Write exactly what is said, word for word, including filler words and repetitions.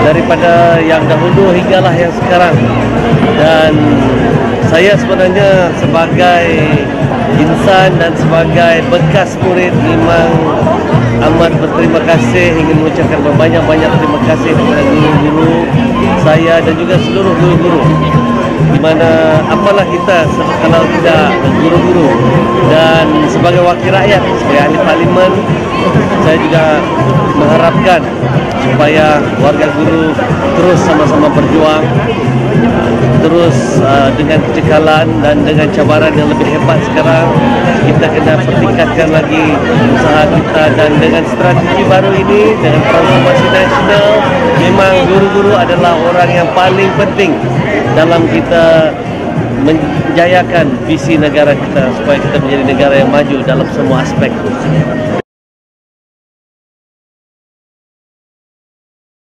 daripada yang dahulu hinggalah yang sekarang. Dan saya sebenarnya sebagai insan dan sebagai bekas murid memang amat berterima kasih, ingin mengucapkan banyak-banyak terima kasih kepada guru-guru saya dan juga seluruh guru-guru, di mana apalah kita kalau tidak guru-guru. Dan sebagai wakil rakyat, sebagai ahli parlimen, saya juga mengharapkan supaya warga guru terus sama-sama berjuang, terus uh, dengan kecekalan dan dengan cabaran yang lebih hebat sekarang. Kita kena pertingkatkan lagi usaha kita, dan dengan strategi baru ini, dengan transformasi nasional, memang guru-guru adalah orang yang paling penting dalam kita menjayakan visi negara kita supaya kita menjadi negara yang maju dalam semua aspek.